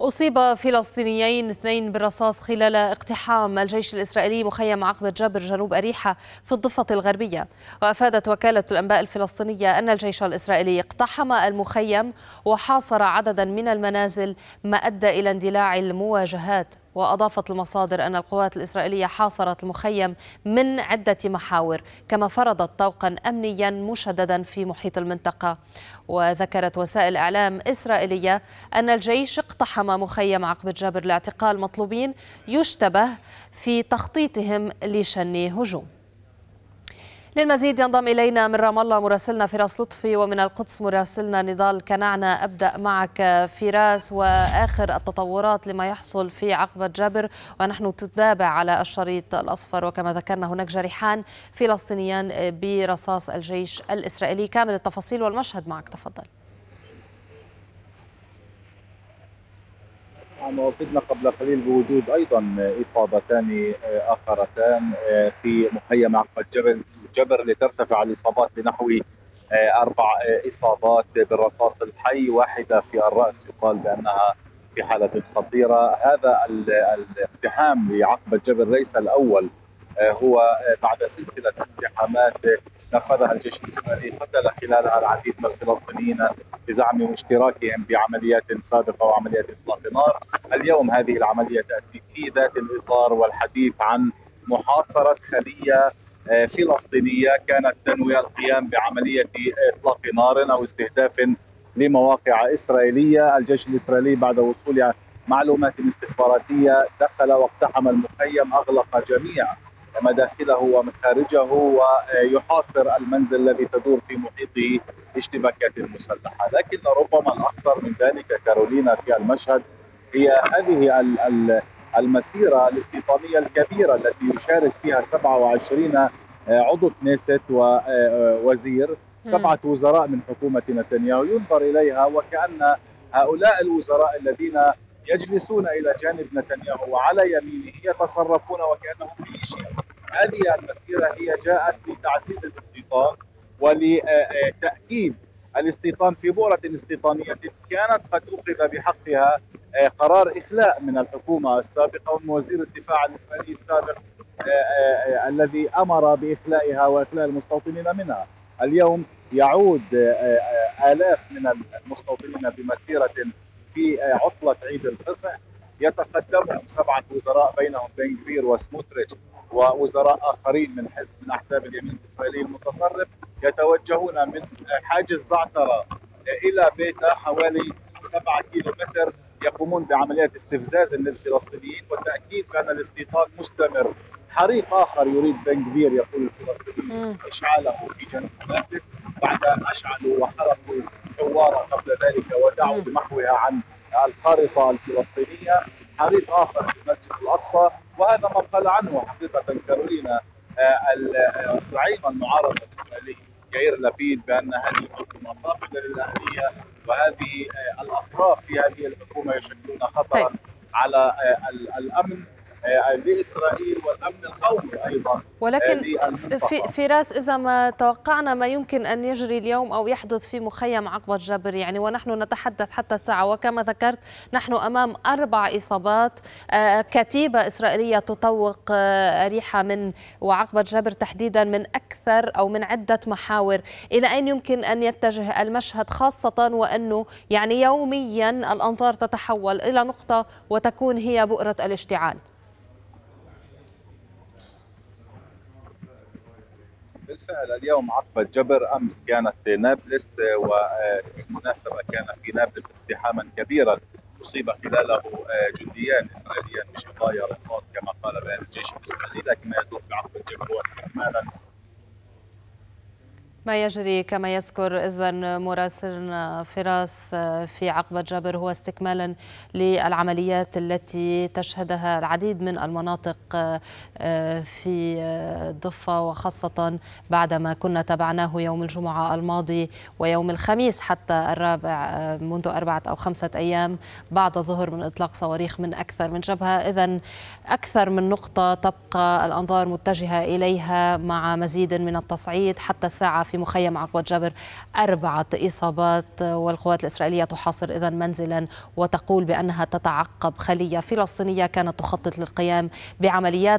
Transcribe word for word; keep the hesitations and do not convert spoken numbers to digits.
أصيب فلسطينيين اثنين بالرصاص خلال اقتحام الجيش الإسرائيلي مخيم عقبة جابر جنوب أريحة في الضفة الغربية. وأفادت وكالة الأنباء الفلسطينية أن الجيش الإسرائيلي اقتحم المخيم وحاصر عددا من المنازل ما أدى إلى اندلاع المواجهات. وأضافت المصادر أن القوات الإسرائيلية حاصرت المخيم من عدة محاور، كما فرضت طوقا أمنيا مشددا في محيط المنطقة. وذكرت وسائل إعلام إسرائيلية أن الجيش اقتحم مخيم عقبة جابر لاعتقال مطلوبين يشتبه في تخطيطهم لشن هجوم. للمزيد ينضم إلينا من رام الله مراسلنا فراس لطفي، ومن القدس مراسلنا نضال كنعنة. أبدأ معك فراس، وآخر التطورات لما يحصل في عقبة جابر، ونحن نتابع على الشريط الأصفر وكما ذكرنا هناك جريحان فلسطينيان برصاص الجيش الإسرائيلي. كامل التفاصيل والمشهد معك، تفضل. وفدنا قبل قليل بوجود ايضا اصابتان اخرتان في مخيم عقبة جبل جبر لترتفع الاصابات لنحو اربع اصابات بالرصاص الحي، واحده في الراس يقال بانها في حاله خطيره. هذا الاقتحام لعقبة جبل ليس الاول، هو بعد سلسله اقتحامات نفذها الجيش الاسرائيلي قتل خلالها العديد من الفلسطينيين بزعم اشتراكهم بعمليات سابقه وعمليات اطلاق نار. اليوم هذه العمليه تاتي في ذات الاطار والحديث عن محاصره خليه فلسطينيه كانت تنوي القيام بعمليه اطلاق نار او استهداف لمواقع اسرائيليه. الجيش الاسرائيلي بعد وصول معلومات استخباراتيه دخل واقتحم المخيم، اغلق جميع مداخله ومخارجه ويحاصر المنزل الذي تدور في محيطه اشتباكات مسلحه. لكن ربما الاخطر من ذلك كارولينا في المشهد هي هذه المسيره الاستيطانيه الكبيره التي يشارك فيها سبعة وعشرين عضو كنيست ووزير، سبعه وزراء من حكومه نتنياهو. ينظر اليها وكأن هؤلاء الوزراء الذين يجلسون الى جانب نتنياهو وعلى يمينه يتصرفون وكانهم ميليشيا. هذه المسيره هي جاءت لتعزيز الاستيطان ولتاكيد الاستيطان في بؤره استيطانيه كانت قد اخذ بحقها قرار اخلاء من الحكومه السابقه ومن وزير الدفاع الاسرائيلي السابق الذي امر باخلائها واخلاء المستوطنين منها. اليوم يعود آلاف من المستوطنين بمسيره في عطلة عيد الفصح، يتقدمهم سبعة وزراء بينهم بن غفير وسموتريتش ووزراء آخرين من حزب من أحزاب اليمين الإسرائيلي المتطرف، يتوجهون من حاجز زعترة إلى بيتا حوالي سبعة كيلومتر، يقومون بعمليات استفزاز للفلسطينيين وتأكيد بأن الاستيطان مستمر. حريق آخر يريد بن غفير يقول الفلسطينيين إشعاله في جنوب نابلس بعد أن أشعلوا وحرقوا حوارا قبل ذلك ودعوا بمحوها عن الخارطة الفلسطينية. حريق آخر في المسجد الأقصى، وهذا ما قال عنه حقيقة كارولينا زعيم المعارضة الإسرائيلي يائير لبيد بأن هذه الحكومة فاقدة للأهلية، وهذه الأطراف في هذه الحكومة يشكلون خطرا على الأمن لإسرائيل والأمن القومي أيضا. ولكن في فراس، إذا ما توقعنا ما يمكن أن يجري اليوم أو يحدث في مخيم عقبة جابر، يعني ونحن نتحدث حتى الساعة وكما ذكرت نحن أمام أربع إصابات، كتيبة إسرائيلية تطوق أريحة من وعقبة جابر تحديدا من أكثر أو من عدة محاور. إلى أين يمكن أن يتجه المشهد، خاصة وأنه يعني يوميا الأنظار تتحول إلى نقطة وتكون هي بؤرة الاشتعال؟ بالفعل اليوم عقبة جبر، أمس كانت نابلس، وبالمناسبة كان في نابلس اقتحاما كبيرا أصيب خلاله جنديان إسرائيليان بشظايا رصاص كما قال بيان الجيش الإسرائيلي. لكن ما يدور في عقبة جبر هو استكمالا ما يجري كما يذكر إذن مراسلنا فراس في عقبة جابر هو استكمالا للعمليات التي تشهدها العديد من المناطق في الضفة، وخاصة بعدما كنا تابعناه يوم الجمعة الماضي ويوم الخميس حتى الرابع منذ أربعة أو خمسة أيام بعد الظهر من إطلاق صواريخ من أكثر من جبهة. إذن أكثر من نقطة تبقى الأنظار متجهة إليها مع مزيد من التصعيد حتى الساعة في مخيم عقبة جبر أربعة إصابات. والقوات الإسرائيلية تحاصر إذن منزلا وتقول بأنها تتعقب خلية فلسطينية كانت تخطط للقيام بعمليات